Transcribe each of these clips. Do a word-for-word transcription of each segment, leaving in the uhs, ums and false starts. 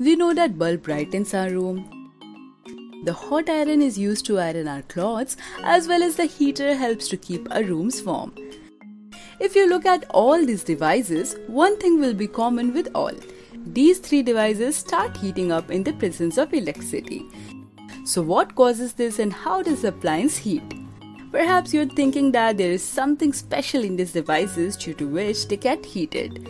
We know that bulb brightens our room. The hot iron is used to iron our clothes, as well as the heater helps to keep our rooms warm. If you look at all these devices, one thing will be common with all. These three devices start heating up in the presence of electricity. So what causes this and how does the appliance heat? Perhaps you're thinking that there is something special in these devices due to which they get heated,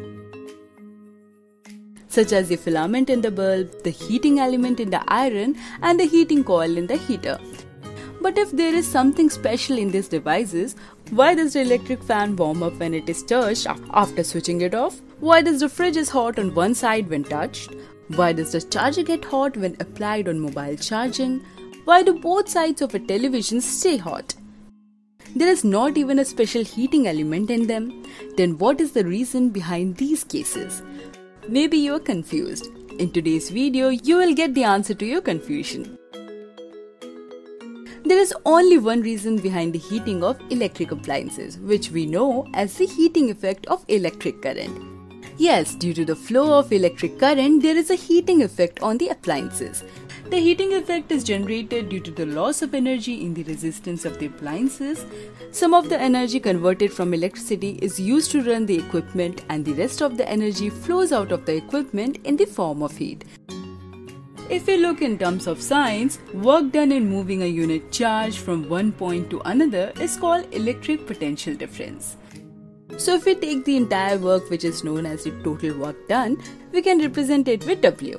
such as the filament in the bulb, the heating element in the iron, and the heating coil in the heater. But if there is something special in these devices, why does the electric fan warm up when it is touched after switching it off? Why does the fridge is hot on one side when touched? Why does the charger get hot when applied on mobile charging? Why do both sides of a television stay hot? There is not even a special heating element in them. Then what is the reason behind these cases? Maybe you are confused. In today's video, you will get the answer to your confusion. There is only one reason behind the heating of electric appliances, which we know as the heating effect of electric current. Yes, due to the flow of electric current, there is a heating effect on the appliances. The heating effect is generated due to the loss of energy in the resistance of the appliances. Some of the energy converted from electricity is used to run the equipment, and the rest of the energy flows out of the equipment in the form of heat. If we look in terms of science, work done in moving a unit charge from one point to another is called electric potential difference. So if we take the entire work, which is known as the total work done, we can represent it with W.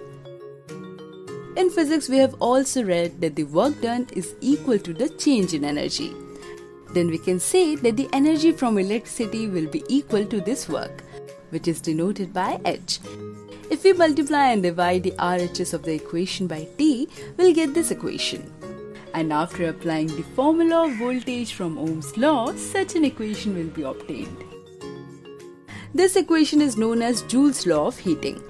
In physics, we have also read that the work done is equal to the change in energy. Then we can say that the energy from electricity will be equal to this work, which is denoted by H. If we multiply and divide the R H S of the equation by T, we'll get this equation. And after applying the formula of voltage from Ohm's law, such an equation will be obtained. This equation is known as Joule's law of heating.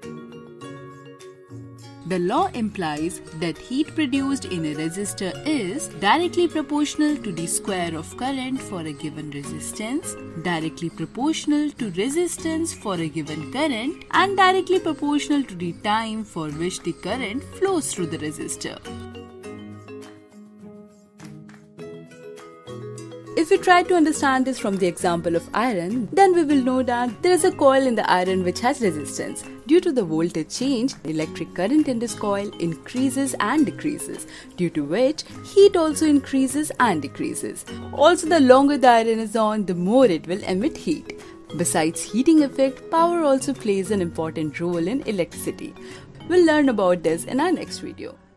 The law implies that heat produced in a resistor is directly proportional to the square of current for a given resistance, directly proportional to resistance for a given current, and directly proportional to the time for which the current flows through the resistor. If we try to understand this from the example of iron, then we will know that there is a coil in the iron which has resistance. Due to the voltage change, electric current in this coil increases and decreases, due to which heat also increases and decreases. Also, the longer the iron is on, the more it will emit heat. Besides heating effect, power also plays an important role in electricity. We'll learn about this in our next video.